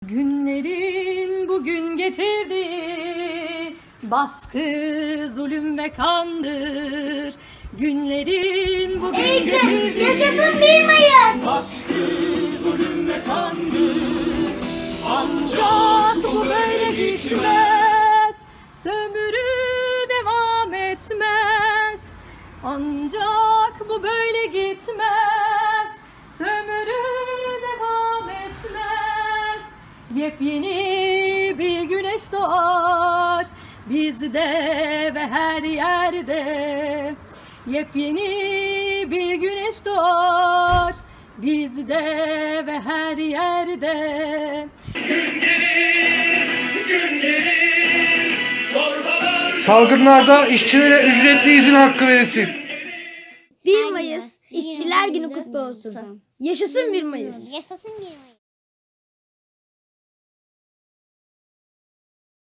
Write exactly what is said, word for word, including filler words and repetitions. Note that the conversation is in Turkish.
Günlerin bugün getirdiği baskı, zulüm ve kandır. Günlerin bugün Eğitim, getirdiği yaşasın bir Mayıs. baskı, zulüm ve kandır. Ancak bu böyle gitmez, sömürü devam etmez. Ancak bu böyle gitmez, sömürü devam etmez. Yepyeni bir güneş doğar bizde ve her yerde. Yepyeni bir güneş doğar bizde ve her yerde. Salgınlarda işçilere ücretli izin hakkı verilsin. bir Mayıs İşçiler Günü kutlu olsun. Yaşasın bir Mayıs. Yaşasın bir Mayıs.